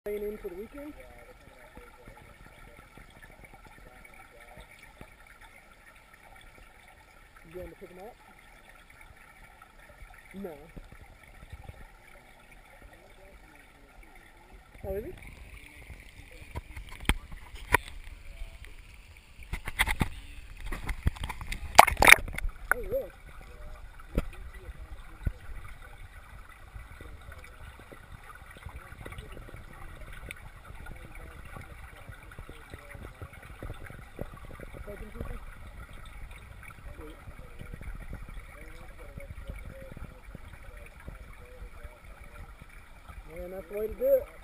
Staying in for the weekend? You going to pick them up? No. Oh, is he? Oh, really? Taking people? Sweet. Man, that's the way to do it.